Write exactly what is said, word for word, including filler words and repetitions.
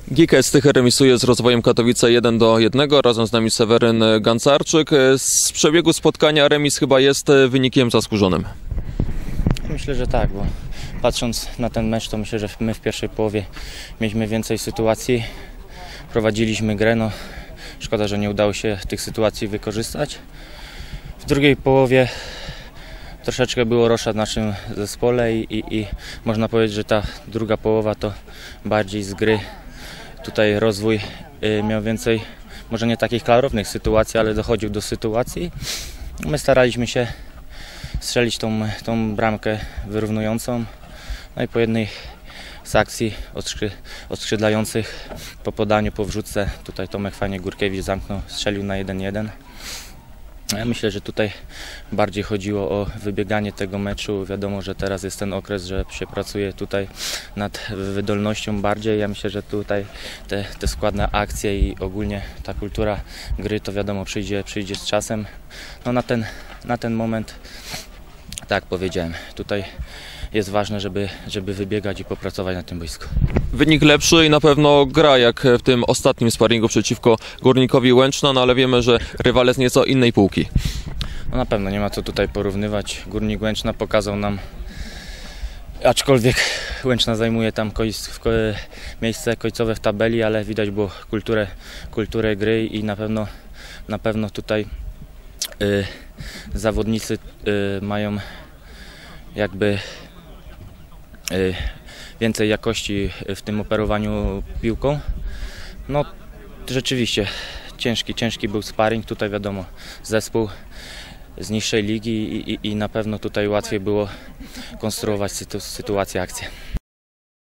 G K S Tychy remisuje z Rozwojem Katowice jeden do jednego. Razem z nami Seweryn Gancarczyk. Z przebiegu spotkania remis chyba jest wynikiem zasłużonym. Myślę, że tak, bo patrząc na ten mecz, to myślę, że my w pierwszej połowie mieliśmy więcej sytuacji. Prowadziliśmy grę, no szkoda, że nie udało się tych sytuacji wykorzystać. W drugiej połowie troszeczkę było rosza w naszym zespole i, i, i można powiedzieć, że ta druga połowa to bardziej z gry. Tutaj rozwój y, miał więcej, może nie takich klarownych sytuacji, ale dochodził do sytuacji. My staraliśmy się strzelić tą, tą bramkę wyrównującą. No i po jednej z akcji odskrzy, odskrzydlających po podaniu, po wrzutce, tutaj Tomek fajnie Górkiewicz zamknął, strzelił na jeden jeden. Ja myślę, że tutaj bardziej chodziło o wybieganie tego meczu. Wiadomo, że teraz jest ten okres, że się pracuje tutaj nad wydolnością bardziej. Ja myślę, że tutaj te, te składne akcje i ogólnie ta kultura gry to wiadomo przyjdzie, przyjdzie z czasem. No na ten, na ten moment, tak powiedziałem, tutaj jest ważne, żeby, żeby wybiegać i popracować na tym boisku. Wynik lepszy i na pewno gra jak w tym ostatnim sparingu przeciwko Górnikowi Łęczna, no ale wiemy, że rywale z nieco innej półki. No na pewno nie ma co tutaj porównywać. Górnik Łęczna pokazał nam, aczkolwiek Łęczna zajmuje tam miejsce końcowe w tabeli, ale widać było kulturę, kulturę gry i na pewno, na pewno tutaj y, zawodnicy y, mają jakby y, więcej jakości w tym operowaniu piłką. No rzeczywiście ciężki, ciężki był sparring, tutaj wiadomo zespół z niższej ligi i, i, i na pewno tutaj łatwiej było konstruować sytu, sytuację, akcję.